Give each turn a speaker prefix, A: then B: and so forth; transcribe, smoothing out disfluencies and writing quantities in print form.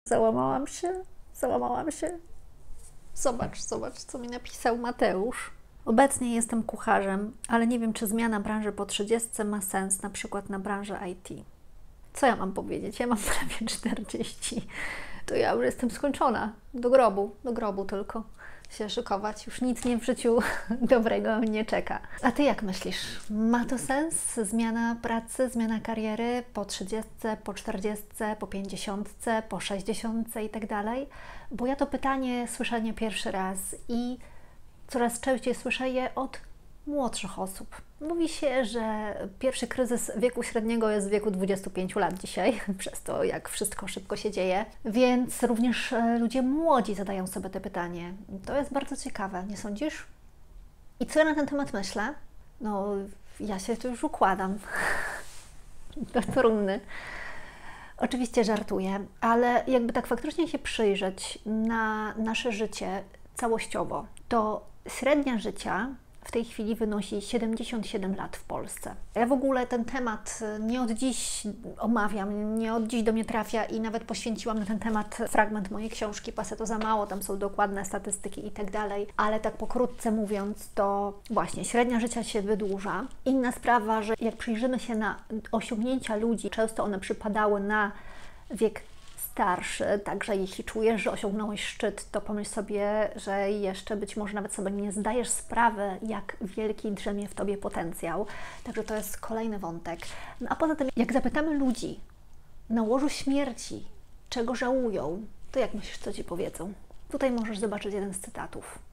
A: Załamałam się, załamałam się. Zobacz, co mi napisał Mateusz. Obecnie jestem kucharzem, ale nie wiem, czy zmiana branży po 30 ma sens, na przykład na branżę IT. Co ja mam powiedzieć? Ja mam prawie 40. To ja już jestem skończona. Do grobu tylko się szykować. Już nic mnie w życiu dobrego nie czeka. A Ty jak myślisz? Ma to sens? Zmiana pracy, zmiana kariery po 30, po 40, po 50, po 60 i tak dalej? Bo ja to pytanie słyszę nie pierwszy raz i coraz częściej słyszę je od młodszych osób. Mówi się, że pierwszy kryzys wieku średniego jest w wieku 25 lat dzisiaj, przez to jak wszystko szybko się dzieje, więc również ludzie młodzi zadają sobie to pytanie. To jest bardzo ciekawe, nie sądzisz? I co ja na ten temat myślę? No, ja się tu już układam do trumny. Oczywiście żartuję, ale jakby tak faktycznie się przyjrzeć na nasze życie całościowo, to średnia życia w tej chwili wynosi 77 lat w Polsce. Ja w ogóle ten temat nie od dziś omawiam, nie od dziś do mnie trafia i nawet poświęciłam na ten temat fragment mojej książki Pasę to za mało, tam są dokładne statystyki i tak dalej, ale tak pokrótce mówiąc, to właśnie średnia życia się wydłuża. Inna sprawa, że jak przyjrzymy się na osiągnięcia ludzi, często one przypadały na wiek starszy, także jeśli czujesz, że osiągnąłeś szczyt, to pomyśl sobie, że jeszcze być może nawet sobie nie zdajesz sprawy, jak wielki drzemie w Tobie potencjał. Także to jest kolejny wątek. No a poza tym, jak zapytamy ludzi na łożu śmierci, czego żałują, to jak myślisz, co Ci powiedzą? Tutaj możesz zobaczyć jeden z cytatów.